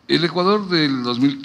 El Ecuador del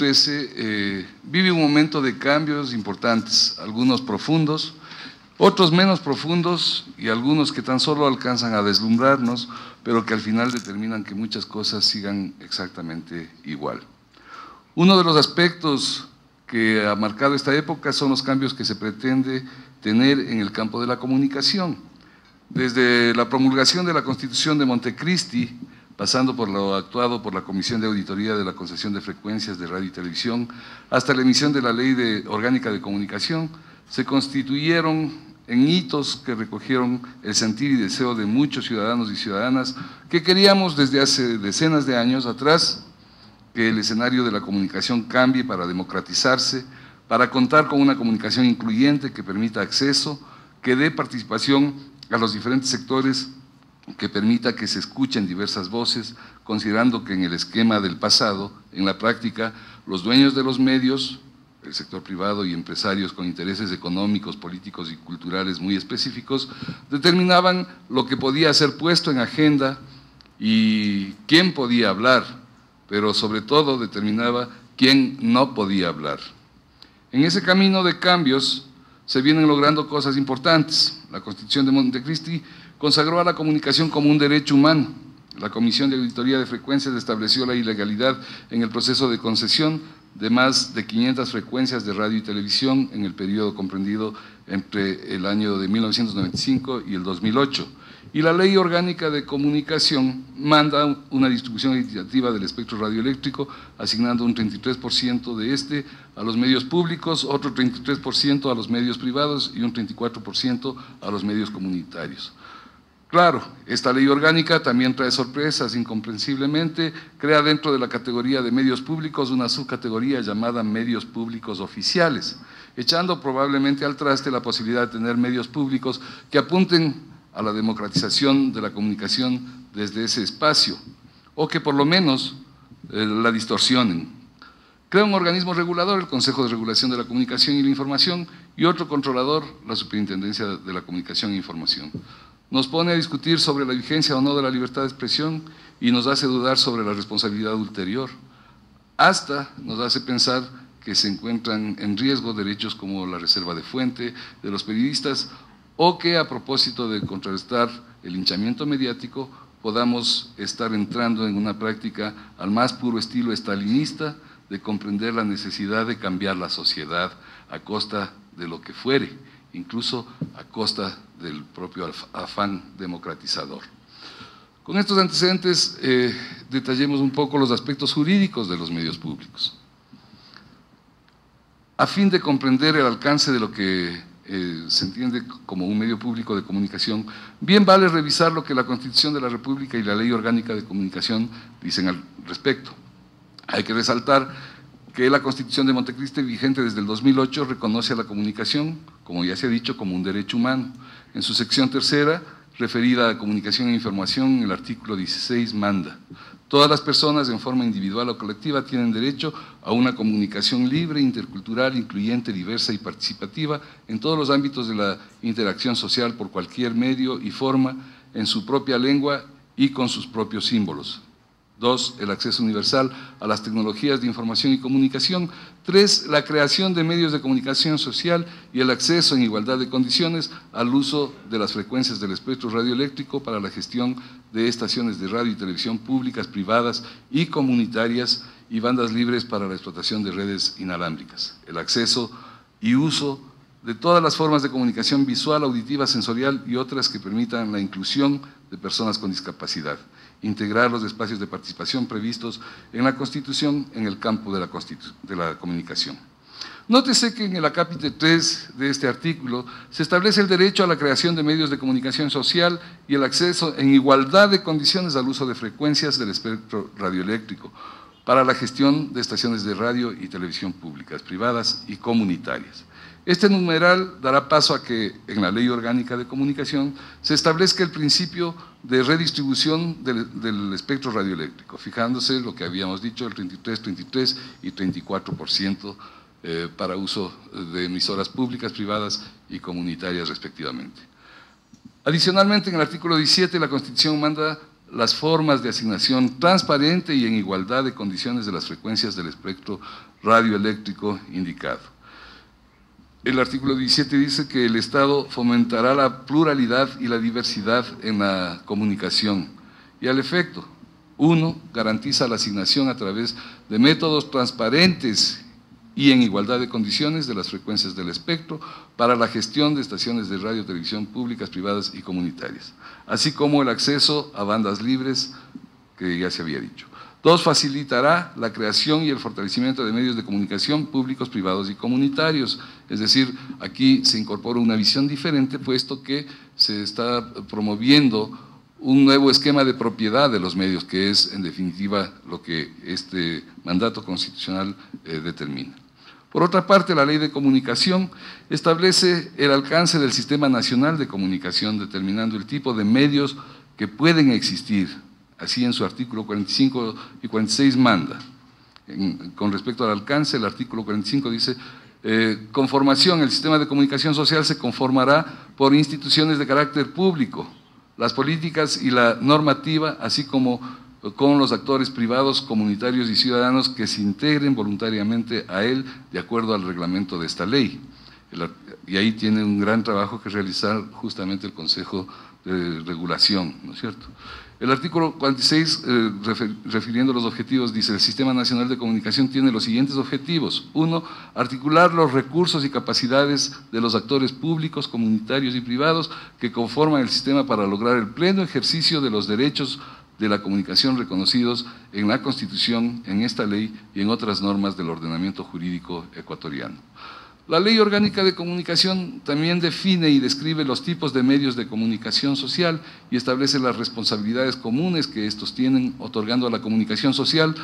2013 vive un momento de cambios importantes, algunos profundos, otros menos profundos y algunos que tan solo alcanzan a deslumbrarnos, pero que al final determinan que muchas cosas sigan exactamente igual. Uno de los aspectos que ha marcado esta época son los cambios que se pretende tener en el campo de la comunicación. Desde la promulgación de la Constitución de Montecristi, pasando por lo actuado por la Comisión de Auditoría de la Concesión de Frecuencias de Radio y Televisión, hasta la emisión de la Ley Orgánica de Comunicación, se constituyeron en hitos que recogieron el sentir y deseo de muchos ciudadanos y ciudadanas que queríamos desde hace decenas de años atrás que el escenario de la comunicación cambie para democratizarse, para contar con una comunicación incluyente que permita acceso, que dé participación a los diferentes sectores, que permita que se escuchen diversas voces, considerando que en el esquema del pasado, en la práctica, los dueños de los medios, el sector privado y empresarios con intereses económicos, políticos y culturales muy específicos, determinaban lo que podía ser puesto en agenda y quién podía hablar, pero sobre todo determinaba quién no podía hablar. En ese camino de cambios se vienen logrando cosas importantes. La Constitución de Montecristi consagró a la comunicación como un derecho humano. La Comisión de Auditoría de Frecuencias estableció la ilegalidad en el proceso de concesión de más de 500 frecuencias de radio y televisión en el periodo comprendido entre el año de 1995 y el 2008. Y la Ley Orgánica de Comunicación manda una distribución equitativa del espectro radioeléctrico, asignando un 33% de este a los medios públicos, otro 33% a los medios privados y un 34% a los medios comunitarios. Claro, esta ley orgánica también trae sorpresas, incomprensiblemente, crea dentro de la categoría de medios públicos una subcategoría llamada medios públicos oficiales, echando probablemente al traste la posibilidad de tener medios públicos que apunten a la democratización de la comunicación desde ese espacio, o que por lo menos la distorsionen. Crea un organismo regulador, el Consejo de Regulación de la Comunicación y la Información, y otro controlador, la Superintendencia de la Comunicación e Información. Nos pone a discutir sobre la vigencia o no de la libertad de expresión y nos hace dudar sobre la responsabilidad ulterior. Hasta nos hace pensar que se encuentran en riesgo derechos como la reserva de fuente de los periodistas, o que a propósito de contrarrestar el linchamiento mediático podamos estar entrando en una práctica al más puro estilo estalinista de comprender la necesidad de cambiar la sociedad a costa de lo que fuere, incluso a costa del propio afán democratizador. Con estos antecedentes detallemos un poco los aspectos jurídicos de los medios públicos. A fin de comprender el alcance de lo que se entiende como un medio público de comunicación, bien vale revisar lo que la Constitución de la República y la Ley Orgánica de Comunicación dicen al respecto. Hay que resaltar que la Constitución de Montecristi, vigente desde el 2008, reconoce a la comunicación, como ya se ha dicho, como un derecho humano. En su sección tercera, referida a comunicación e información, el artículo 16 manda: todas las personas, en forma individual o colectiva, tienen derecho a una comunicación libre, intercultural, incluyente, diversa y participativa en todos los ámbitos de la interacción social por cualquier medio y forma, en su propia lengua y con sus propios símbolos. 2, el acceso universal a las tecnologías de información y comunicación. 3, la creación de medios de comunicación social y el acceso en igualdad de condiciones al uso de las frecuencias del espectro radioeléctrico para la gestión de estaciones de radio y televisión públicas, privadas y comunitarias y bandas libres para la explotación de redes inalámbricas. El acceso y uso de todas las formas de comunicación visual, auditiva, sensorial y otras que permitan la inclusión de personas con discapacidad. Integrar los espacios de participación previstos en la Constitución en el campo de la comunicación. Nótese que en el acápite 3 de este artículo se establece el derecho a la creación de medios de comunicación social y el acceso en igualdad de condiciones al uso de frecuencias del espectro radioeléctrico para la gestión de estaciones de radio y televisión públicas, privadas y comunitarias. Este numeral dará paso a que en la Ley Orgánica de Comunicación se establezca el principio de redistribución del espectro radioeléctrico, fijándose lo que habíamos dicho, el 33, 33 y 34% para uso de emisoras públicas, privadas y comunitarias respectivamente. Adicionalmente, en el artículo 17, la Constitución manda las formas de asignación transparente y en igualdad de condiciones de las frecuencias del espectro radioeléctrico indicado. El artículo 17 dice que el Estado fomentará la pluralidad y la diversidad en la comunicación y al efecto, 1, garantiza la asignación a través de métodos transparentes y en igualdad de condiciones de las frecuencias del espectro para la gestión de estaciones de radio y televisión públicas, privadas y comunitarias, así como el acceso a bandas libres, que ya se había dicho. 2, facilitará la creación y el fortalecimiento de medios de comunicación públicos, privados y comunitarios. Es decir, aquí se incorpora una visión diferente, puesto que se está promoviendo un nuevo esquema de propiedad de los medios, que es, en definitiva, lo que este mandato constitucional determina. Por otra parte, la Ley de Comunicación establece el alcance del Sistema Nacional de Comunicación, determinando el tipo de medios que pueden existir. Así en su artículo 45 y 46 manda. Con respecto al alcance, el artículo 45 dice, conformación, el sistema de comunicación social se conformará por instituciones de carácter público, las políticas y la normativa, así como con los actores privados, comunitarios y ciudadanos que se integren voluntariamente a él de acuerdo al reglamento de esta ley. Y ahí tiene un gran trabajo que realizar justamente el Consejo de Regulación, ¿no es cierto? El artículo 46, refiriendo a los objetivos, dice, el Sistema Nacional de Comunicación tiene los siguientes objetivos. 1, articular los recursos y capacidades de los actores públicos, comunitarios y privados que conforman el sistema para lograr el pleno ejercicio de los derechos de la comunicación reconocidos en la Constitución, en esta ley y en otras normas del ordenamiento jurídico ecuatoriano. La Ley Orgánica de Comunicación también define y describe los tipos de medios de comunicación social y establece las responsabilidades comunes que estos tienen, otorgando a la comunicación social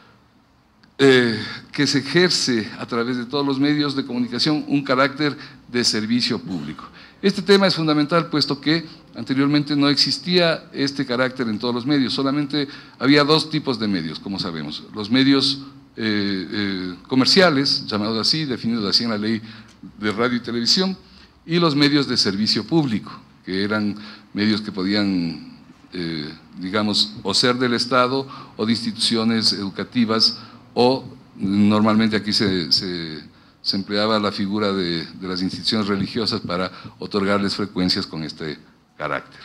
que se ejerce a través de todos los medios de comunicación un carácter de servicio público. Este tema es fundamental puesto que anteriormente no existía este carácter en todos los medios, solamente había 2 tipos de medios, como sabemos, los medios comerciales, llamados así, definidos así en la Ley de Radio y Televisión, y los medios de servicio público, que eran medios que podían, digamos, o ser del Estado o de instituciones educativas, o normalmente aquí se empleaba la figura de las instituciones religiosas para otorgarles frecuencias con este carácter.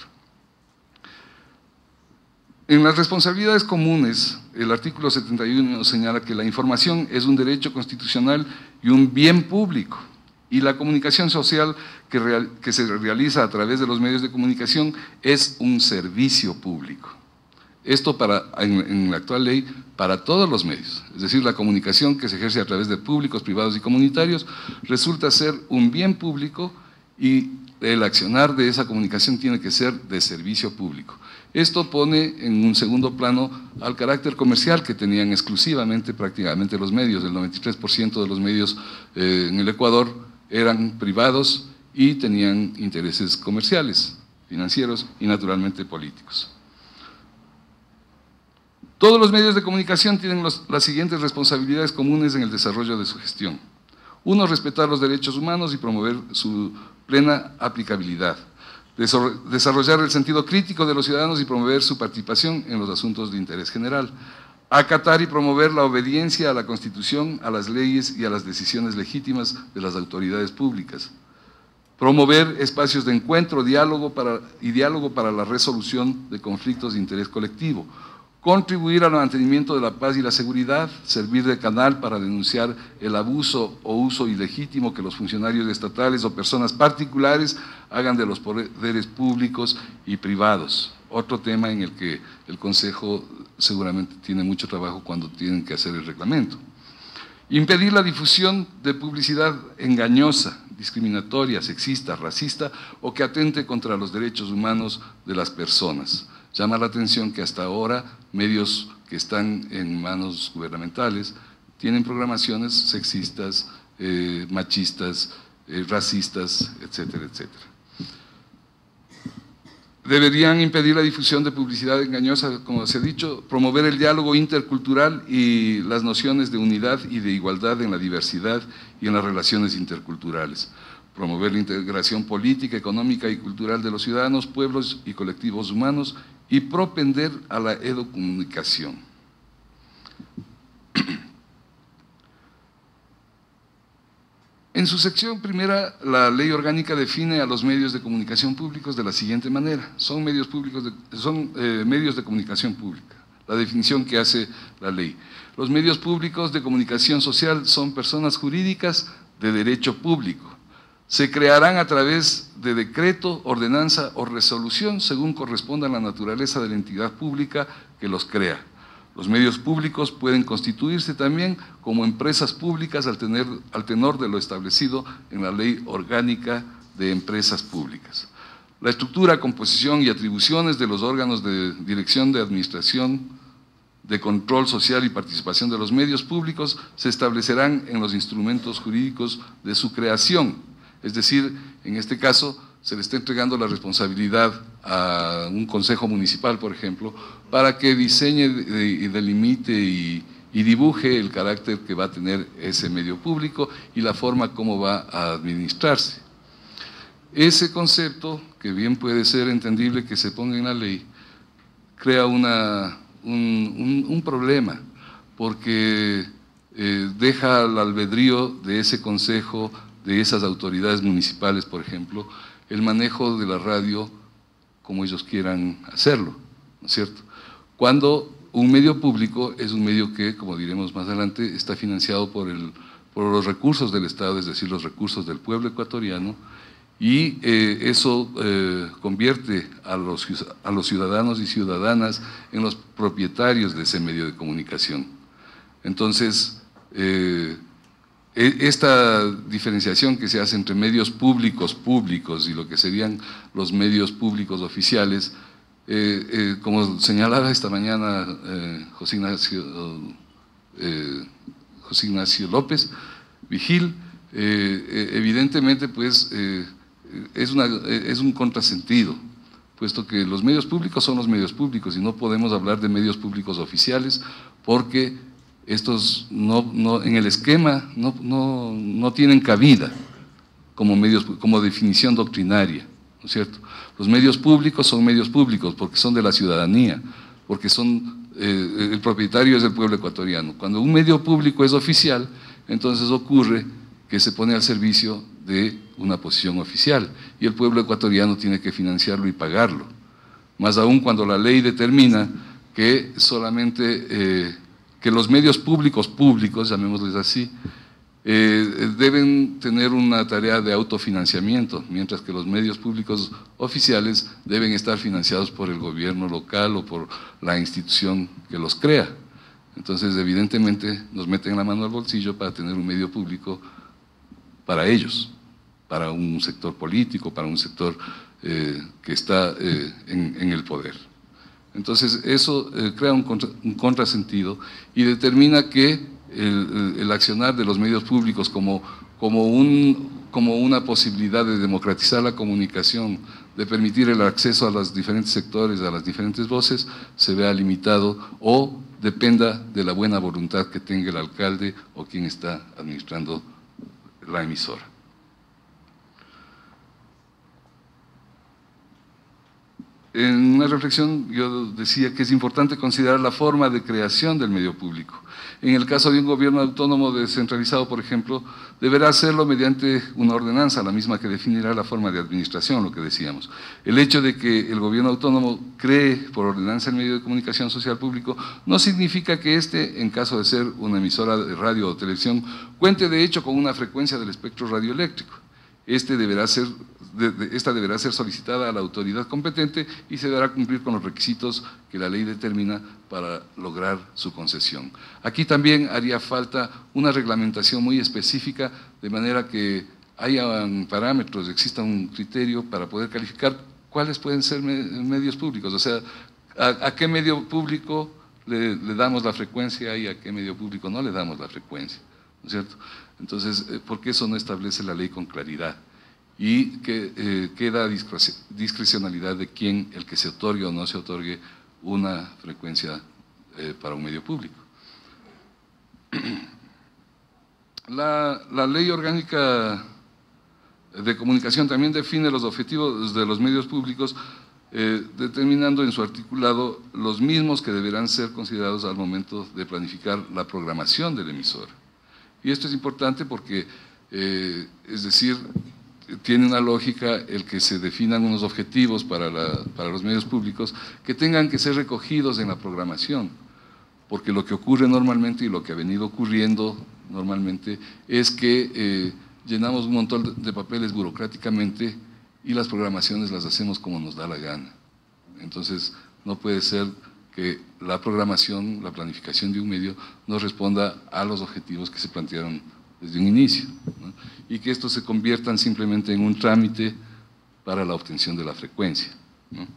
En las responsabilidades comunes, el artículo 71 señala que la información es un derecho constitucional y un bien público, y la comunicación social que se realiza a través de los medios de comunicación es un servicio público. Esto en la actual ley para todos los medios, es decir, la comunicación que se ejerce a través de públicos, privados y comunitarios resulta ser un bien público y el accionar de esa comunicación tiene que ser de servicio público. Esto pone en un segundo plano al carácter comercial que tenían exclusivamente prácticamente los medios. El 93% de los medios en el Ecuador eran privados y tenían intereses comerciales, financieros y naturalmente políticos. Todos los medios de comunicación tienen las siguientes responsabilidades comunes en el desarrollo de su gestión. 1, respetar los derechos humanos y promover su plena aplicabilidad. Desarrollar el sentido crítico de los ciudadanos y promover su participación en los asuntos de interés general. Acatar y promover la obediencia a la Constitución, a las leyes y a las decisiones legítimas de las autoridades públicas. Promover espacios de encuentro, diálogo para la resolución de conflictos de interés colectivo. Contribuir al mantenimiento de la paz y la seguridad, servir de canal para denunciar el abuso o uso ilegítimo que los funcionarios estatales o personas particulares hagan de los poderes públicos y privados. Otro tema en el que el Consejo seguramente tiene mucho trabajo cuando tienen que hacer el reglamento. Impedir la difusión de publicidad engañosa, discriminatoria, sexista, racista o que atente contra los derechos humanos de las personas. Llama la atención que hasta ahora medios que están en manos gubernamentales tienen programaciones sexistas, machistas, racistas, etcétera, etcétera. Deberían impedir la difusión de publicidad engañosa, como se ha dicho, promover el diálogo intercultural y las nociones de unidad y de igualdad en la diversidad y en las relaciones interculturales. promover la integración política, económica y cultural de los ciudadanos, pueblos y colectivos humanos, y propender a la educomunicación. En su sección primera, la ley orgánica define a los medios de comunicación públicos de la siguiente manera: son medios de comunicación pública. La definición que hace la ley: los medios públicos de comunicación social son personas jurídicas de derecho público. Se crearán a través de decreto, ordenanza o resolución según corresponda a la naturaleza de la entidad pública que los crea. Los medios públicos pueden constituirse también como empresas públicas al tenor de lo establecido en la Ley Orgánica de Empresas Públicas. La estructura, composición y atribuciones de los órganos de dirección, de administración, de control social y participación de los medios públicos se establecerán en los instrumentos jurídicos de su creación. Es decir, en este caso se le está entregando la responsabilidad a un consejo municipal, por ejemplo, para que diseñe y delimite y dibuje el carácter que va a tener ese medio público y la forma como va a administrarse. Ese concepto, que bien puede ser entendible que se ponga en la ley, crea un problema, porque deja al albedrío de ese consejo, de esas autoridades municipales, por ejemplo, el manejo de la radio como ellos quieran hacerlo, ¿no es cierto? Cuando un medio público es un medio que, como diremos más adelante, está financiado por los recursos del Estado, es decir, los recursos del pueblo ecuatoriano, y eso convierte a los ciudadanos y ciudadanas en los propietarios de ese medio de comunicación. Entonces, esta diferenciación que se hace entre medios públicos y lo que serían los medios públicos oficiales, como señalaba esta mañana José Ignacio López Vigil, evidentemente pues es un contrasentido, puesto que los medios públicos son los medios públicos y no podemos hablar de medios públicos oficiales porque estos en el esquema no tienen cabida como definición doctrinaria, ¿no es cierto? Los medios públicos son medios públicos porque son de la ciudadanía, porque el propietario es el pueblo ecuatoriano. Cuando un medio público es oficial, entonces ocurre que se pone al servicio de una posición oficial y el pueblo ecuatoriano tiene que financiarlo y pagarlo. Más aún cuando la ley determina que solamente que los medios públicos, llamémosles así, deben tener una tarea de autofinanciamiento, mientras que los medios públicos oficiales deben estar financiados por el gobierno local o por la institución que los crea. Entonces, evidentemente, nos meten la mano al bolsillo para tener un medio público para ellos, para un sector político, para un sector que está en el poder. Entonces, eso crea un contrasentido y determina que el accionar de los medios públicos como una posibilidad de democratizar la comunicación, de permitir el acceso a los diferentes sectores, a las diferentes voces, se vea limitado o dependa de la buena voluntad que tenga el alcalde o quien está administrando la emisora. En una reflexión yo decía que es importante considerar la forma de creación del medio público. En el caso de un gobierno autónomo descentralizado, por ejemplo, deberá hacerlo mediante una ordenanza, la misma que definirá la forma de administración, lo que decíamos. El hecho de que el gobierno autónomo cree por ordenanza el medio de comunicación social público no significa que éste, en caso de ser una emisora de radio o televisión, cuente de hecho con una frecuencia del espectro radioeléctrico. Esta deberá ser solicitada a la autoridad competente y se deberá cumplir con los requisitos que la ley determina para lograr su concesión. Aquí también haría falta una reglamentación muy específica, de manera que haya parámetros, exista un criterio para poder calificar cuáles pueden ser medios públicos, o sea, a qué medio público le damos la frecuencia y a qué medio público no le damos la frecuencia, ¿no es cierto? Entonces, porque eso no establece la ley con claridad y que queda discrecionalidad de quién, el que se otorgue o no se otorgue una frecuencia para un medio público. La ley orgánica de Comunicación también define los objetivos de los medios públicos, determinando en su articulado los mismos que deberán ser considerados al momento de planificar la programación del emisor. Y esto es importante porque, es decir, tiene una lógica el que se definan unos objetivos para los medios públicos que tengan que ser recogidos en la programación, porque lo que ocurre normalmente y lo que ha venido ocurriendo normalmente es que llenamos un montón de papeles burocráticamente y las programaciones las hacemos como nos da la gana. Entonces, no puede ser que la programación, la planificación de un medio no responda a los objetivos que se plantearon desde un inicio, ¿no? Y que estos se conviertan simplemente en un trámite para la obtención de la frecuencia, ¿no?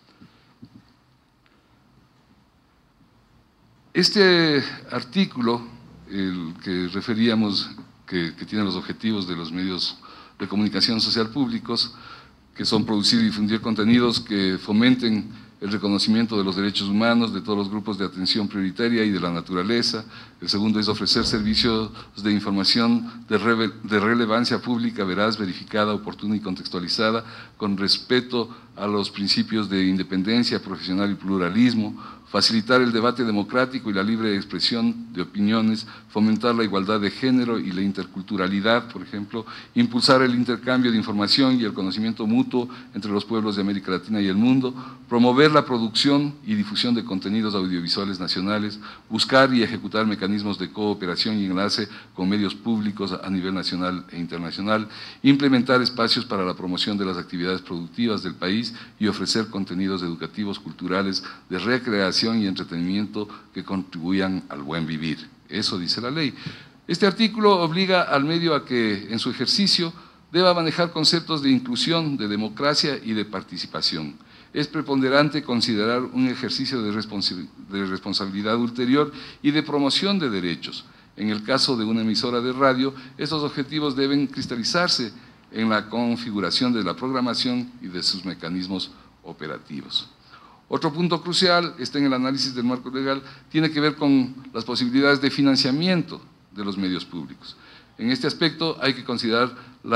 Este artículo, el que referíamos, que tiene los objetivos de los medios de comunicación social públicos, que son producir y difundir contenidos que fomenten el reconocimiento de los derechos humanos de todos los grupos de atención prioritaria y de la naturaleza. El segundo es ofrecer servicios de información de relevancia pública, veraz, verificada, oportuna y contextualizada, con respeto a los principios de independencia profesional y pluralismo, facilitar el debate democrático y la libre expresión de opiniones, fomentar la igualdad de género y la interculturalidad, por ejemplo, impulsar el intercambio de información y el conocimiento mutuo entre los pueblos de América Latina y el mundo, promover la producción y difusión de contenidos audiovisuales nacionales, buscar y ejecutar mecanismos de cooperación y enlace con medios públicos a nivel nacional e internacional, implementar espacios para la promoción de las actividades productivas del país y ofrecer contenidos educativos, culturales, de recreación y entretenimiento que contribuyan al buen vivir. Eso dice la ley. Este artículo obliga al medio a que en su ejercicio deba manejar conceptos de inclusión, de democracia y de participación. Es preponderante considerar un ejercicio de responsabilidad ulterior y de promoción de derechos. En el caso de una emisora de radio, estos objetivos deben cristalizarse en la configuración de la programación y de sus mecanismos operativos. Otro punto crucial está en el análisis del marco legal, tiene que ver con las posibilidades de financiamiento de los medios públicos. En este aspecto hay que considerar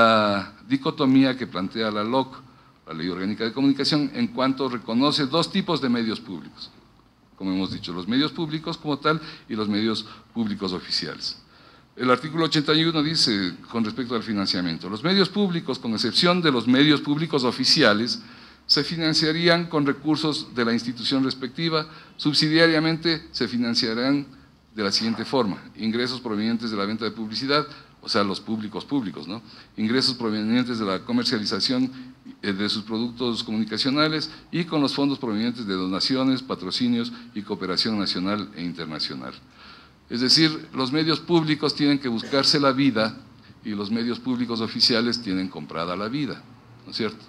la dicotomía que plantea la LOC, la Ley Orgánica de Comunicación, en cuanto reconoce dos tipos de medios públicos, como hemos dicho, los medios públicos como tal y los medios públicos oficiales. El artículo 81 dice, con respecto al financiamiento, los medios públicos, con excepción de los medios públicos oficiales, se financiarían con recursos de la institución respectiva, subsidiariamente se financiarán de la siguiente forma: ingresos provenientes de la venta de publicidad, o sea, los públicos, ¿no? Ingresos provenientes de la comercialización de sus productos comunicacionales y con los fondos provenientes de donaciones, patrocinios y cooperación nacional e internacional. Es decir, los medios públicos tienen que buscarse la vida y los medios públicos oficiales tienen comprada la vida, ¿no es cierto?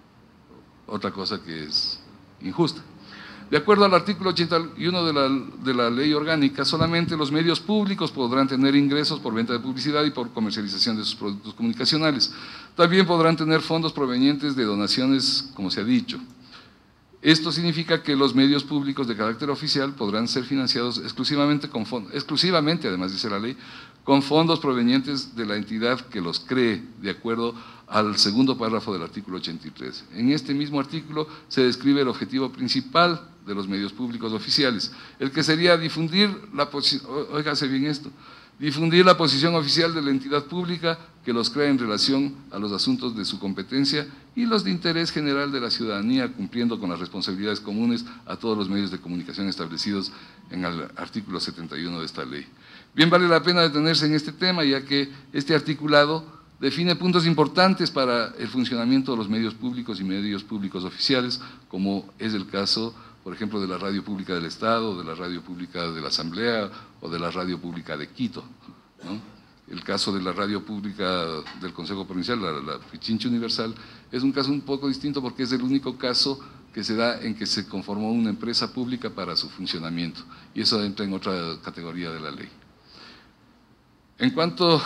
Otra cosa que es injusta. De acuerdo al artículo 81 de la Ley Orgánica, solamente los medios públicos podrán tener ingresos por venta de publicidad y por comercialización de sus productos comunicacionales. También podrán tener fondos provenientes de donaciones, como se ha dicho. Esto significa que los medios públicos de carácter oficial podrán ser financiados exclusivamente, además dice la ley, con fondos provenientes de la entidad que los cree, de acuerdo al segundo párrafo del artículo 83. En este mismo artículo se describe el objetivo principal de los medios públicos oficiales, el que sería difundir la posición, óigase bien esto, difundir la posición oficial de la entidad pública que los crea en relación a los asuntos de su competencia y los de interés general de la ciudadanía, cumpliendo con las responsabilidades comunes a todos los medios de comunicación establecidos en el artículo 71 de esta ley. Bien, vale la pena detenerse en este tema, ya que este articulado define puntos importantes para el funcionamiento de los medios públicos y medios públicos oficiales, como es el caso, por ejemplo, de la Radio Pública del Estado, de la Radio Pública de la Asamblea o de la Radio Pública de Quito, ¿no? El caso de la Radio Pública del Consejo Provincial, la Pichincha Universal, es un caso un poco distinto porque es el único caso que se da en que se conformó una empresa pública para su funcionamiento, y eso entra en otra categoría de la ley. En cuanto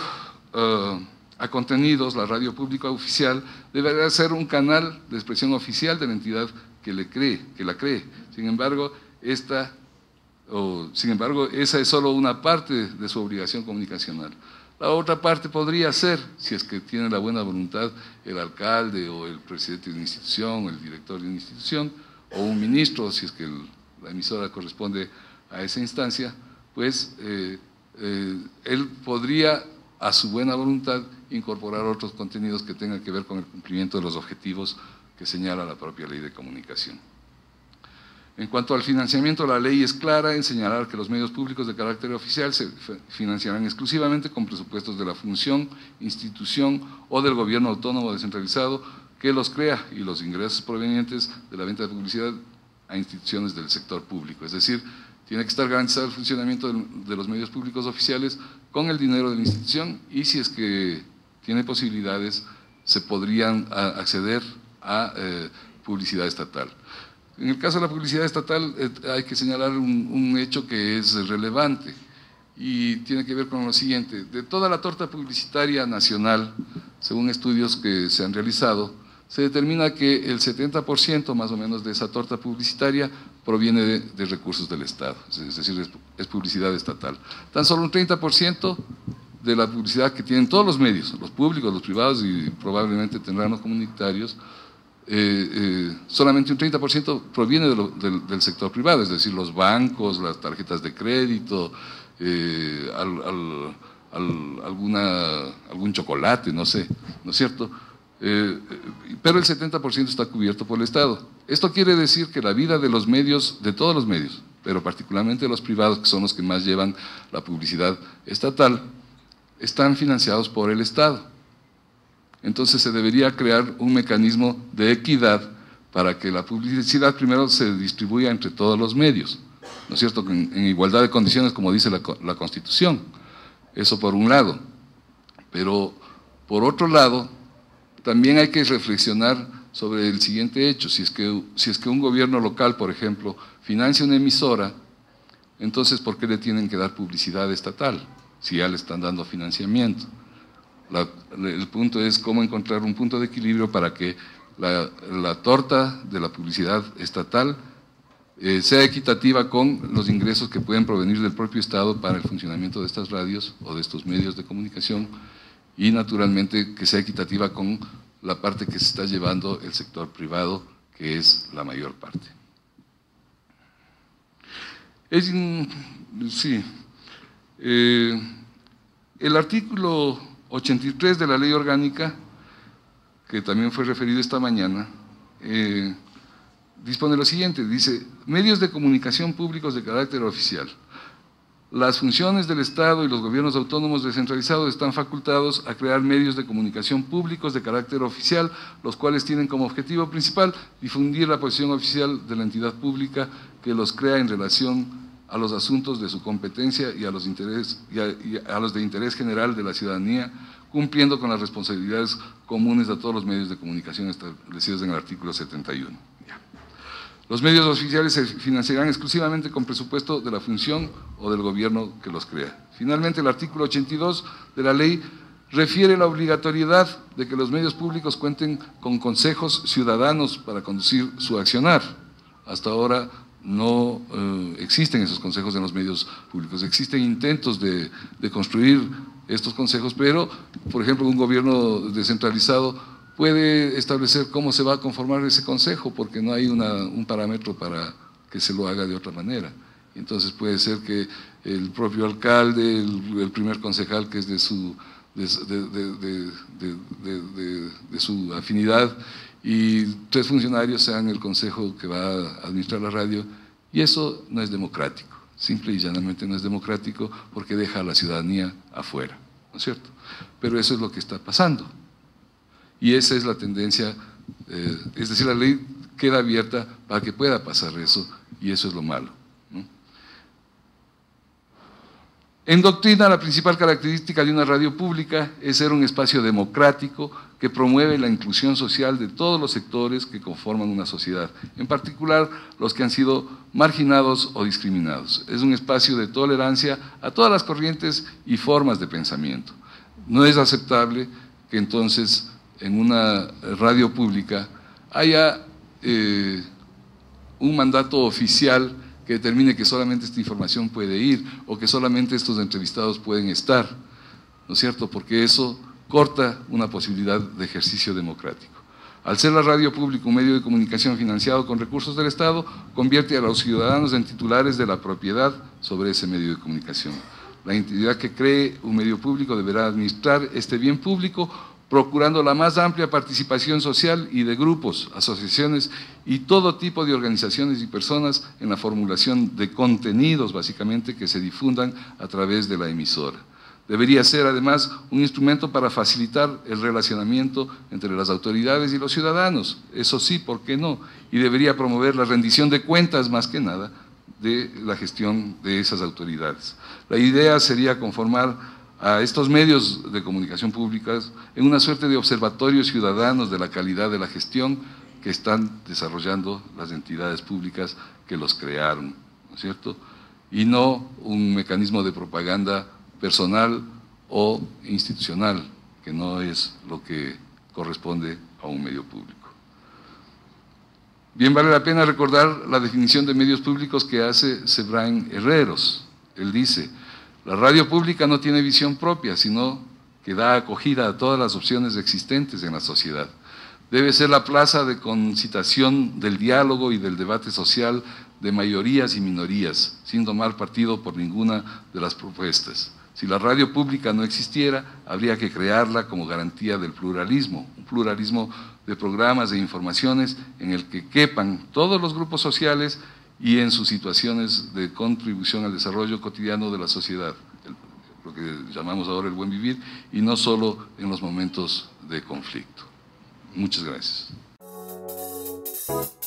a contenidos, la radio pública oficial deberá ser un canal de expresión oficial de la entidad que la cree. Sin embargo, esa es solo una parte de su obligación comunicacional. La otra parte podría ser, si es que tiene la buena voluntad, el alcalde o el presidente de una institución, o el director de una institución, o un ministro, si es que la emisora corresponde a esa instancia, pues él podría, a su buena voluntad, incorporar otros contenidos que tengan que ver con el cumplimiento de los objetivos que señala la propia Ley de Comunicación. En cuanto al financiamiento, la ley es clara en señalar que los medios públicos de carácter oficial se financiarán exclusivamente con presupuestos de la función, institución o del gobierno autónomo descentralizado que los crea y los ingresos provenientes de la venta de publicidad a instituciones del sector público. Es decir, tiene que estar garantizado el funcionamiento de los medios públicos oficiales con el dinero de la institución y si es que tiene posibilidades, se podrían acceder a publicidad estatal. En el caso de la publicidad estatal hay que señalar un hecho que es relevante y tiene que ver con lo siguiente. De toda la torta publicitaria nacional, según estudios que se han realizado, se determina que el 70% más o menos de esa torta publicitaria proviene de recursos del Estado, es decir, es publicidad estatal. Tan solo un 30% de la publicidad que tienen todos los medios, los públicos, los privados y probablemente tendrán los comunitarios, solamente un 30% proviene del sector privado, es decir, los bancos, las tarjetas de crédito, algún chocolate, no sé, ¿no es cierto? Pero el 70% está cubierto por el Estado. Esto quiere decir que la vida de los medios, de todos los medios, pero particularmente los privados, que son los que más llevan la publicidad estatal, están financiados por el Estado. Entonces se debería crear un mecanismo de equidad para que la publicidad primero se distribuya entre todos los medios, ¿no es cierto?, en igualdad de condiciones como dice la Constitución. Eso por un lado. Pero por otro lado, también hay que reflexionar sobre el siguiente hecho. Si es que un gobierno local, por ejemplo, financia una emisora, entonces ¿por qué le tienen que dar publicidad estatal si ya le están dando financiamiento? El punto es cómo encontrar un punto de equilibrio para que la torta de la publicidad estatal sea equitativa con los ingresos que pueden provenir del propio Estado para el funcionamiento de estas radios o de estos medios de comunicación y naturalmente que sea equitativa con la parte que se está llevando el sector privado, que es la mayor parte. El artículo 83 de la Ley Orgánica, que también fue referido esta mañana, dispone lo siguiente, dice, medios de comunicación públicos de carácter oficial. Las funciones del Estado y los gobiernos autónomos descentralizados están facultados a crear medios de comunicación públicos de carácter oficial, los cuales tienen como objetivo principal difundir la posición oficial de la entidad pública que los crea en relación a los asuntos de su competencia y a los de interés general de la ciudadanía, cumpliendo con las responsabilidades comunes a todos los medios de comunicación establecidos en el artículo 71. Los medios oficiales se financiarán exclusivamente con presupuesto de la función o del gobierno que los crea. Finalmente, el artículo 82 de la ley refiere la obligatoriedad de que los medios públicos cuenten con consejos ciudadanos para conducir su accionar. Hasta ahora no existen esos consejos en los medios públicos. Existen intentos de construir estos consejos, pero, por ejemplo, un gobierno descentralizado puede establecer cómo se va a conformar ese consejo, porque no hay un parámetro para que se lo haga de otra manera. Entonces puede ser que el propio alcalde, el primer concejal que es de su afinidad, y 3 funcionarios sean el consejo que va a administrar la radio, y eso no es democrático, simple y llanamente no es democrático porque deja a la ciudadanía afuera, ¿no es cierto? Pero eso es lo que está pasando. Y esa es la tendencia, es decir, la ley queda abierta para que pueda pasar eso, y eso es lo malo, ¿no? En doctrina, la principal característica de una radio pública es ser un espacio democrático que promueve la inclusión social de todos los sectores que conforman una sociedad, en particular los que han sido marginados o discriminados. Es un espacio de tolerancia a todas las corrientes y formas de pensamiento. No es aceptable que entonces en una radio pública haya un mandato oficial que determine que solamente esta información puede ir o que solamente estos entrevistados pueden estar. ¿no es cierto? Porque eso corta una posibilidad de ejercicio democrático. Al ser la radio pública un medio de comunicación financiado con recursos del Estado, convierte a los ciudadanos en titulares de la propiedad sobre ese medio de comunicación. La entidad que cree un medio público deberá administrar este bien público, procurando la más amplia participación social y de grupos, asociaciones y todo tipo de organizaciones y personas en la formulación de contenidos, básicamente, que se difundan a través de la emisora. Debería ser, además, un instrumento para facilitar el relacionamiento entre las autoridades y los ciudadanos, eso sí, ¿por qué no? Y debería promover la rendición de cuentas, más que nada, de la gestión de esas autoridades. La idea sería conformar a estos medios de comunicación públicas en una suerte de observatorios ciudadanos de la calidad de la gestión que están desarrollando las entidades públicas que los crearon, ¿no es cierto? Y no un mecanismo de propaganda personal o institucional, que no es lo que corresponde a un medio público. Bien, vale la pena recordar la definición de medios públicos que hace Sebrain Herreros. Él dice: la radio pública no tiene visión propia, sino que da acogida a todas las opciones existentes en la sociedad. Debe ser la plaza de concitación del diálogo y del debate social de mayorías y minorías, sin tomar partido por ninguna de las propuestas. Si la radio pública no existiera, habría que crearla como garantía del pluralismo, un pluralismo de programas e informaciones en el que quepan todos los grupos sociales y en sus situaciones de contribución al desarrollo cotidiano de la sociedad, lo que llamamos ahora el buen vivir, y no solo en los momentos de conflicto. Muchas gracias.